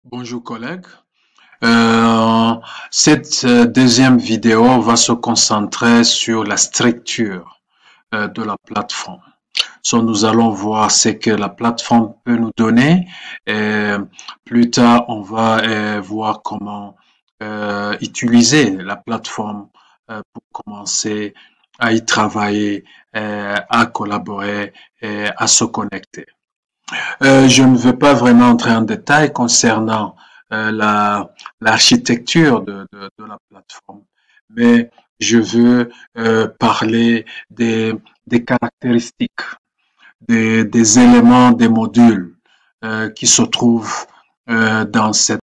Bonjour collègues. Euh, cette deuxième vidéo va se concentrer sur la structure de la plateforme. Nous allons voir ce que la plateforme peut nous donner. Et plus tard, on va voir comment utiliser la plateforme pour commencer à y travailler, à collaborer et à se connecter. Je ne veux pas vraiment entrer en détail concernant l'architecture de la plateforme, mais je veux parler des caractéristiques, des éléments, des modules qui se trouvent dans cette.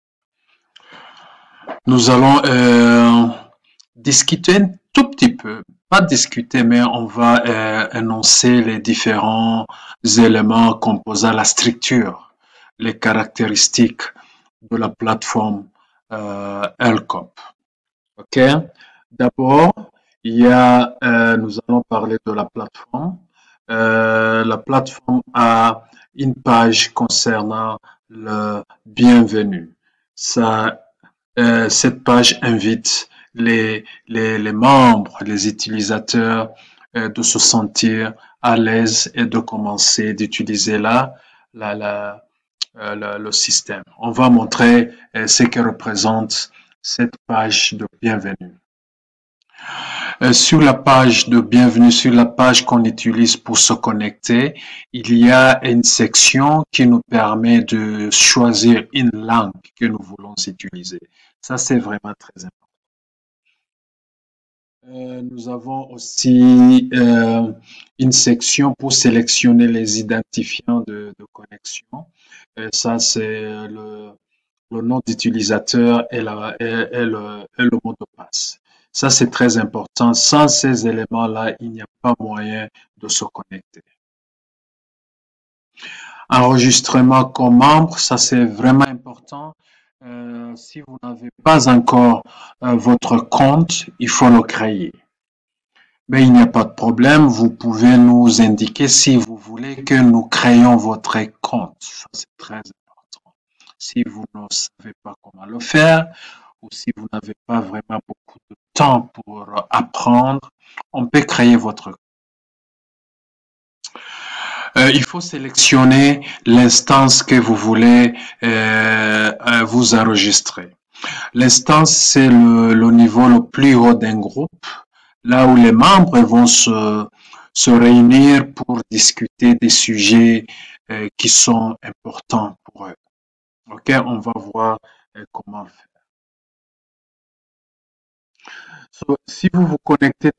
Nous allons discuter un tout petit peu, pas discuter, mais on va énoncer les différents éléments composant la structure, les caractéristiques de la plateforme LCOP. OK? D'abord, nous allons parler de la plateforme. La plateforme a une page concernant le bienvenu. Cette page invite les membres, les utilisateurs de se sentir à l'aise et de commencer d'utiliser le système. On va montrer ce que représente cette page de bienvenue. Sur la page de bienvenue, sur la page qu'on utilise pour se connecter, il y a une section qui nous permet de choisir une langue que nous voulons utiliser. Ça, c'est vraiment très important. Nous avons aussi une section pour sélectionner les identifiants de connexion. Ça, c'est le nom d'utilisateur et le mot de passe. Ça, c'est très important. Sans ces éléments-là, il n'y a pas moyen de se connecter. Enregistrement comme membre, ça, c'est vraiment important. Si vous n'avez pas encore votre compte, il faut le créer. Mais il n'y a pas de problème, vous pouvez nous indiquer si vous voulez que nous créions votre compte. Ça, c'est très important. Si vous ne savez pas comment le faire ou si vous n'avez pas vraiment beaucoup de temps pour apprendre, on peut créer votre compte. Il faut sélectionner l'instance que vous voulez vous enregistrer. L'instance, c'est le niveau le plus haut d'un groupe, là où les membres vont se réunir pour discuter des sujets qui sont importants pour eux. OK, on va voir comment faire. Si vous vous connectez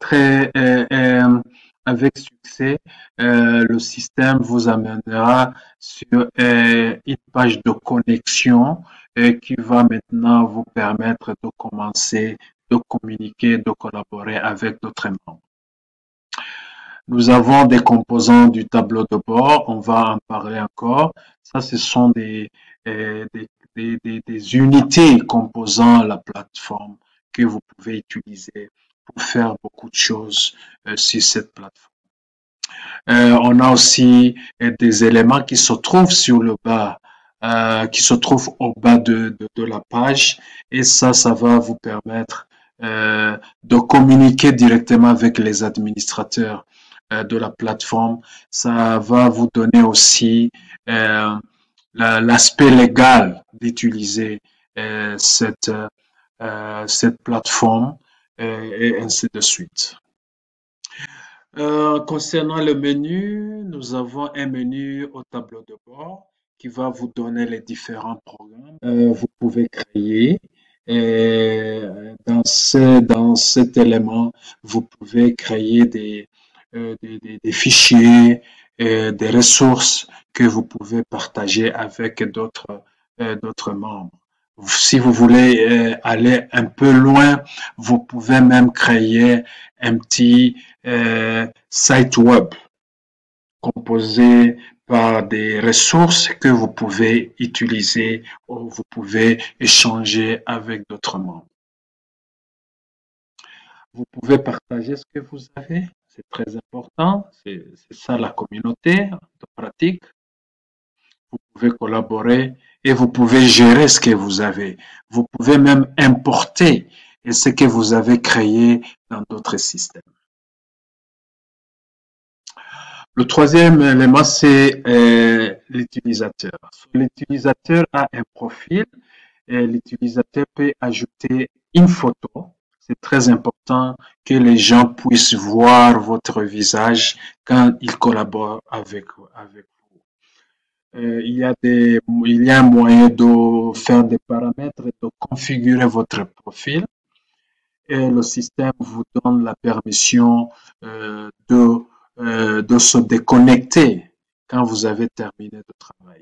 avec succès, le système vous amènera sur une page de connexion qui va maintenant vous permettre de commencer, de communiquer, de collaborer avec d'autres membres. Nous avons des composants du tableau de bord, on va en parler encore. Ça, ce sont des unités composant la plateforme que vous pouvez utiliser pour faire beaucoup de choses sur cette plateforme. On a aussi des éléments qui se trouvent sur le bas, qui se trouvent au bas de la page, et ça va vous permettre de communiquer directement avec les administrateurs de la plateforme. Ça va vous donner aussi l'aspect légal d'utiliser cette plateforme et ainsi de suite. Concernant le menu, nous avons un menu au tableau de bord qui va vous donner les différents programmes que vous pouvez créer. Et dans cet élément, vous pouvez créer des fichiers, des ressources que vous pouvez partager avec d'autres membres. Si vous voulez aller un peu loin, vous pouvez même créer un petit site web composé par des ressources que vous pouvez utiliser ou vous pouvez échanger avec d'autres membres. Vous pouvez partager ce que vous avez, c'est très important, c'est ça la communauté de pratique. Vous pouvez collaborer et vous pouvez gérer ce que vous avez. Vous pouvez même importer ce que vous avez créé dans d'autres systèmes. Le troisième élément, c'est l'utilisateur. L'utilisateur a un profil et l'utilisateur peut ajouter une photo. C'est très important que les gens puissent voir votre visage quand ils collaborent avec vous. Il y a un moyen de faire des paramètres et de configurer votre profil et le système vous donne la permission de se déconnecter quand vous avez terminé de travailler.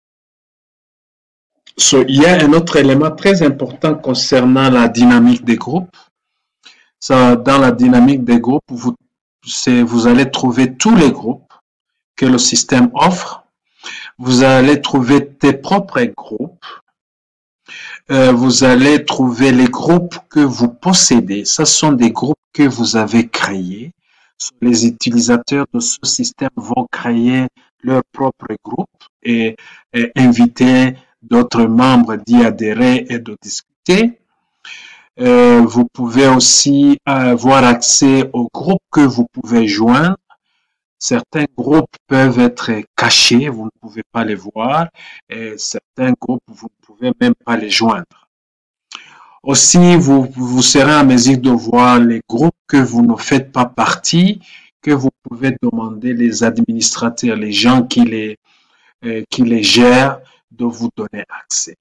Il y a un autre élément très important concernant la dynamique des groupes. Dans la dynamique des groupes, vous allez trouver tous les groupes que le système offre. Vous allez trouver tes propres groupes. Vous allez trouver les groupes que vous possédez. Ce sont des groupes que vous avez créés. Les utilisateurs de ce système vont créer leur propre groupe et inviter d'autres membres d'y adhérer et de discuter. Vous pouvez aussi avoir accès aux groupes que vous pouvez joindre. Certains groupes peuvent être cachés, vous ne pouvez pas les voir, et certains groupes, vous ne pouvez même pas les joindre. Aussi, vous serez en mesure de voir les groupes que vous ne faites pas partie, que vous pouvez demander les administrateurs, les gens qui les gèrent, de vous donner accès.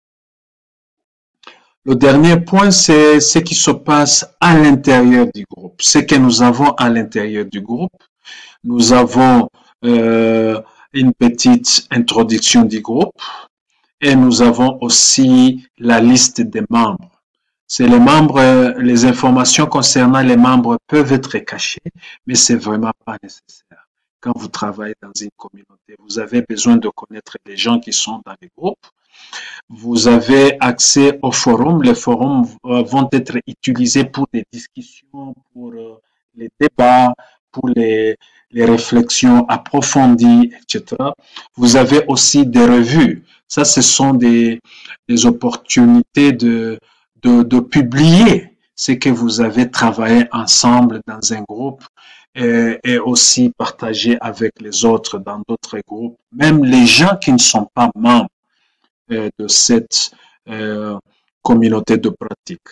Le dernier point, c'est ce qui se passe à l'intérieur du groupe. Ce que nous avons à l'intérieur du groupe. Nous avons une petite introduction du groupe et nous avons aussi la liste des membres. C'est les membres, les informations concernant les membres peuvent être cachées, mais c'est vraiment pas nécessaire. Quand vous travaillez dans une communauté, vous avez besoin de connaître les gens qui sont dans les groupes. Vous avez accès aux forums. Les forums vont être utilisés pour des discussions, pour les débats, pour les réflexions approfondies, etc. Vous avez aussi des revues. Ça, ce sont des opportunités de publier ce que vous avez travaillé ensemble dans un groupe et aussi partager avec les autres dans d'autres groupes, même les gens qui ne sont pas membres de cette communauté de pratique.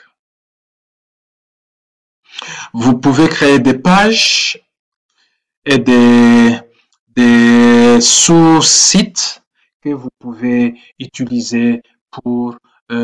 Vous pouvez créer des pages et des sous-sites que vous pouvez utiliser pour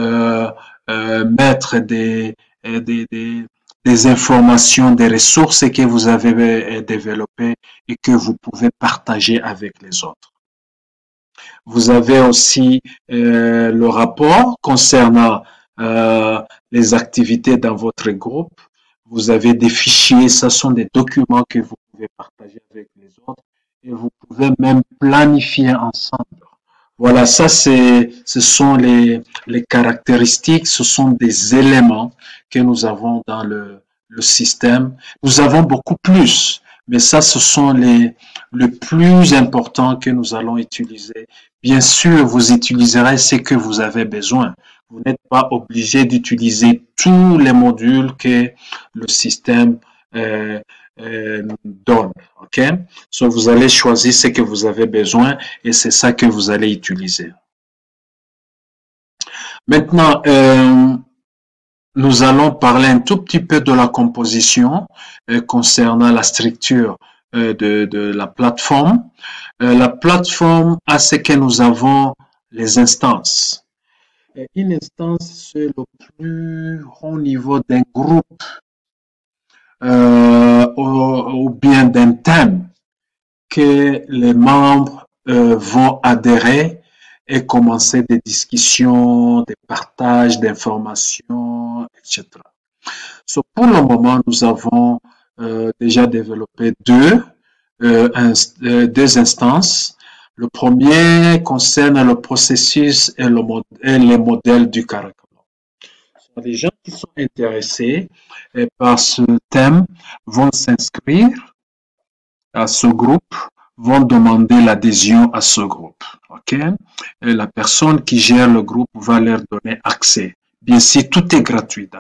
mettre des informations, des ressources que vous avez développées et que vous pouvez partager avec les autres. Vous avez aussi le rapport concernant les activités dans votre groupe. Vous avez des fichiers, ce sont des documents que vous pouvez partager avec les autres et vous pouvez même planifier ensemble. Voilà, ça ce sont les caractéristiques, ce sont des éléments que nous avons dans le système. Nous avons beaucoup plus, mais ça ce sont le plus important que nous allons utiliser. Bien sûr, vous utiliserez ce que vous avez besoin. Vous n'êtes pas obligé d'utiliser tous les modules que le système donne. OK? So, vous allez choisir ce que vous avez besoin et c'est ça que vous allez utiliser. Maintenant, nous allons parler un tout petit peu de la composition concernant la structure de la plateforme. La plateforme a ce que nous avons les instances. Une instance, c'est le plus haut niveau d'un groupe ou bien d'un thème que les membres vont adhérer et commencer des discussions, des partages d'informations, etc. So, pour le moment, nous avons déjà développé deux instances. Le premier concerne le processus et les modèles du curriculum. Les gens qui sont intéressés par ce thème vont s'inscrire à ce groupe, vont demander l'adhésion à ce groupe. Ok? Et la personne qui gère le groupe va leur donner accès. Bien sûr, tout est gratuit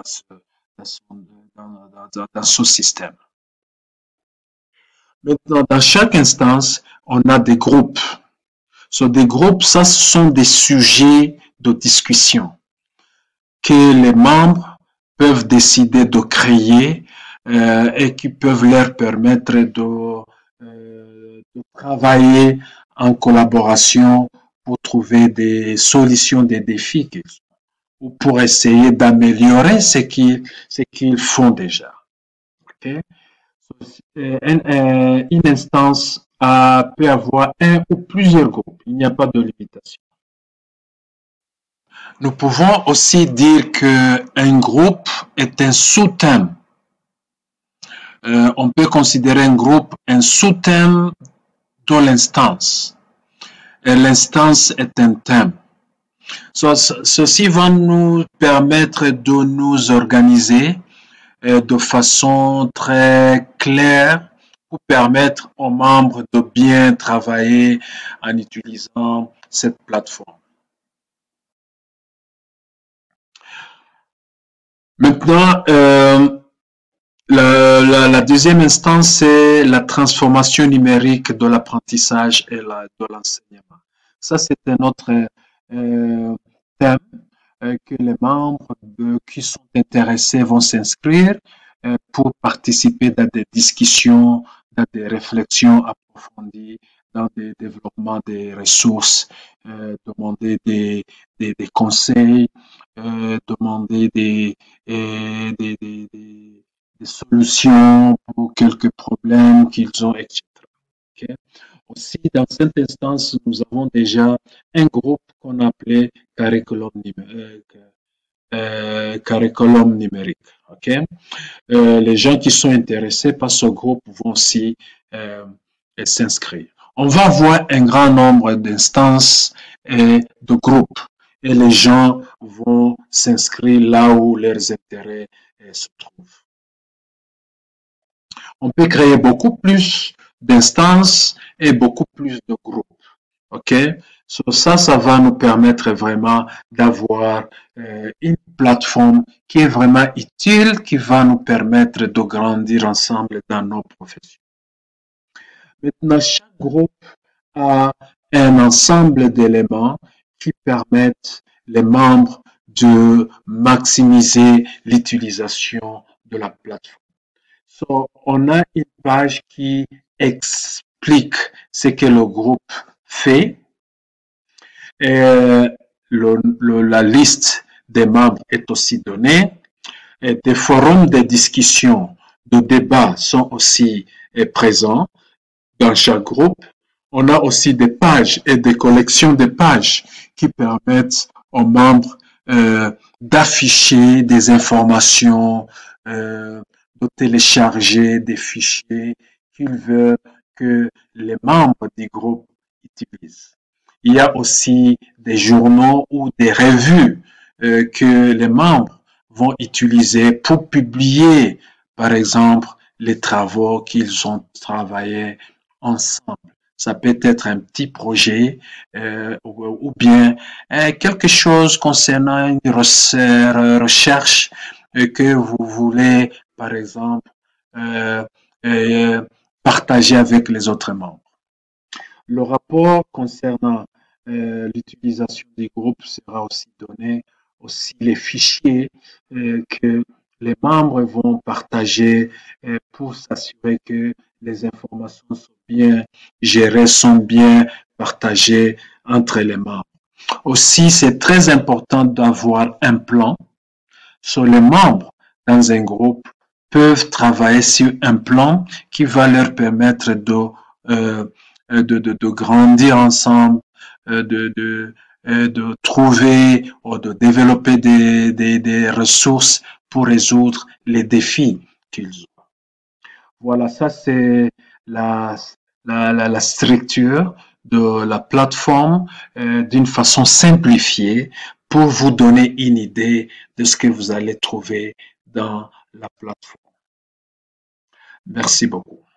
dans ce système. Maintenant, dans chaque instance, on a des groupes. Des groupes, ça, ce sont des sujets de discussion que les membres peuvent décider de créer et qui peuvent leur permettre de travailler en collaboration pour trouver des solutions des défis qu'ils ont ou pour essayer d'améliorer ce qu'ils font déjà. Okay? Une instance peut avoir un ou plusieurs groupes. Il n'y a pas de limitation. Nous pouvons aussi dire qu'un groupe est un sous-thème. On peut considérer un groupe un sous-thème de l'instance. Et l'instance est un thème. Ceci va nous permettre de nous organiser de façon très claire pour permettre aux membres de bien travailler en utilisant cette plateforme. Maintenant, la deuxième instance, c'est la transformation numérique de l'apprentissage et de l'enseignement. Ça, c'est un autre thème que les membres qui sont intéressés vont s'inscrire pour participer dans des discussions, dans des réflexions approfondies, dans des développements des ressources, demander des conseils, demander des solutions pour quelques problèmes qu'ils ont, etc. Okay? Aussi, dans cette instance, nous avons déjà un groupe qu'on appelait curriculum numérique. Okay? Les gens qui sont intéressés par ce groupe vont aussi s'inscrire. On va voir un grand nombre d'instances et de groupes et les gens vont s'inscrire là où leurs intérêts se trouvent. On peut créer beaucoup plus d'instances et beaucoup plus de groupes. OK? Ça va nous permettre vraiment d'avoir une plateforme qui est vraiment utile, qui va nous permettre de grandir ensemble dans nos professions. Maintenant, chaque groupe a un ensemble d'éléments qui permettent les membres de maximiser l'utilisation de la plateforme. On a une page qui explique ce que le groupe fait. Et la liste des membres est aussi donnée. Et des forums de discussion, de débat sont aussi présents dans chaque groupe. On a aussi des pages et des collections de pages qui permettent aux membres d'afficher des informations, de télécharger des fichiers qu'ils veulent que les membres du groupe utilisent. Il y a aussi des journaux ou des revues que les membres vont utiliser pour publier, par exemple, les travaux qu'ils ont travaillés ensemble. Ça peut être un petit projet ou bien quelque chose concernant une recherche que vous voulez, par exemple, partager avec les autres membres. Le rapport concernant l'utilisation des groupes sera aussi donné, aussi les fichiers que les membres vont partager pour s'assurer que les informations sont bien gérées, sont bien partagées entre les membres. Aussi, c'est très important d'avoir un plan. Les membres dans un groupe peuvent travailler sur un plan qui va leur permettre de grandir ensemble, de trouver ou de développer des ressources pour résoudre les défis qu'ils ont. Voilà, ça c'est la structure de la plateforme d'une façon simplifiée pour vous donner une idée de ce que vous allez trouver dans la plateforme. Merci beaucoup.